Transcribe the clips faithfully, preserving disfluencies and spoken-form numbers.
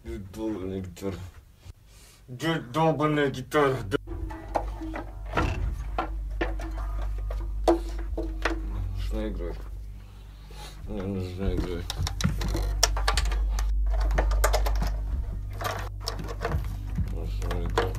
Долбаная гитара. Где долбаная гитара? Нужно играть. Мне нужно играть. Нужно играть.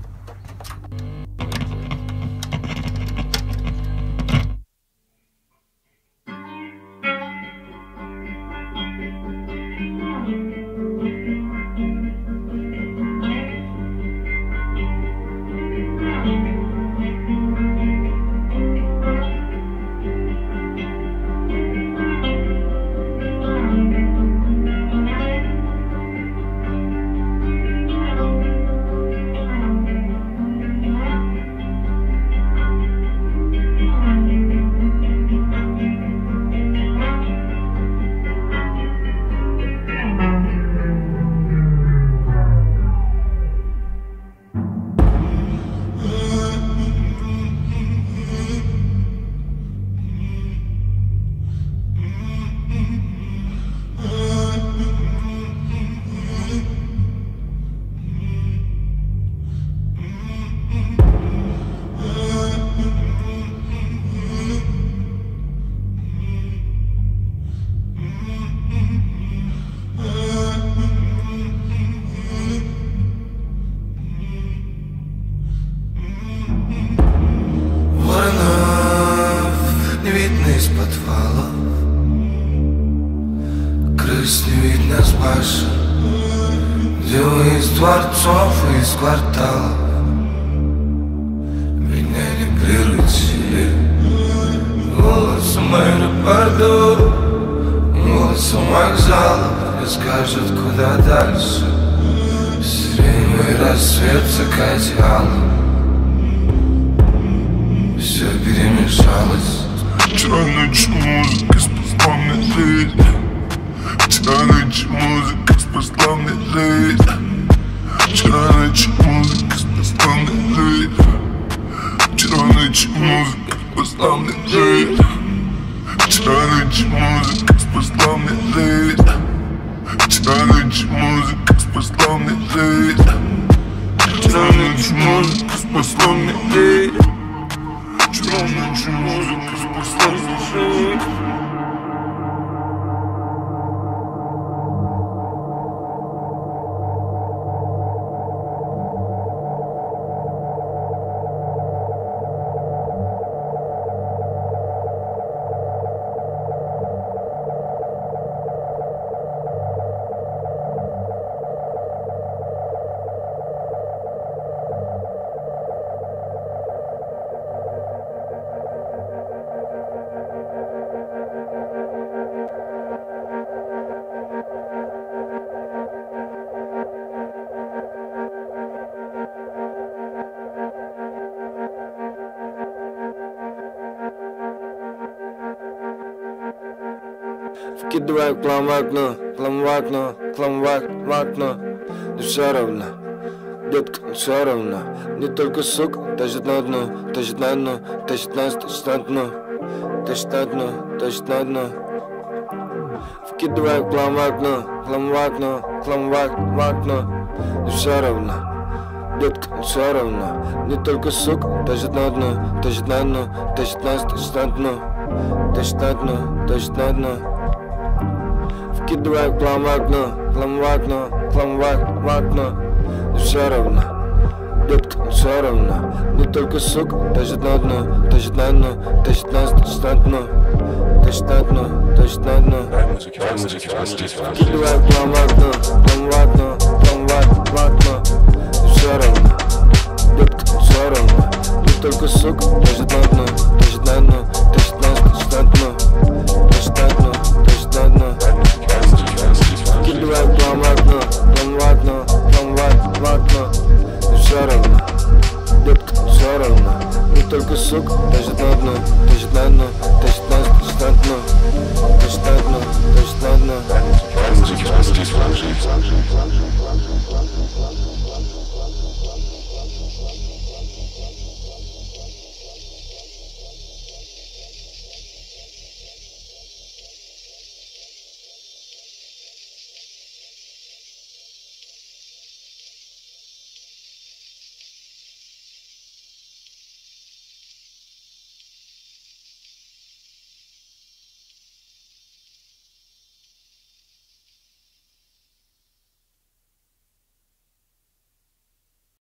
Из подвала крыс не видно с башен, девы из дворцов и из кварталов. Меня не приручили голосом аэропорту, голосом вокзалов. Не скажут, куда дальше. Сиреневый рассвет в закате алым. Все перемешалось. Вчера ночью музыка спасла мне жизнь. Вчера ночью музыка спасла мне жизнь. Вчера ночью музыка спасла мне жизнь. Вчера ночью музыка спасла мне жизнь. Вчера ночью музыка спасла мне жизнь. Вчера ночью музыка спасла мне жизнь. Вчера ночью музыка спасла мне жизнь. Вчера ночью музыка спасла мне жизнь. Вкидываю клам в окно, клам в окно, клам в окно. Не все равно, детка, не все равно. Не только сука, тащит на дно, тащит на дно, тащит нас, тащит на дно, тащит на дно, тащит на дно. Вкидываю клам в окно, клам в окно, клам в окно. Не все равно, детка, не все равно. Не только сука, тащит на дно, тащит на дно, тащит нас, тащит на дно, тащит на дно, тащит на дно. Вкидываю клам в окно, клам в окно, клам в окно. Не все равно, детка, не все равно. Не только сука, тащит на дно, тащит на дно, тащит нас, тащит на дно, тащит на дно, тащит на дно. Вкидываю клам в окно, клам в окно, клам в окно. Не все равно, детка, не все равно. Не только сука, тащит на дно, тащит на дно, тащит нас, тащит на дно.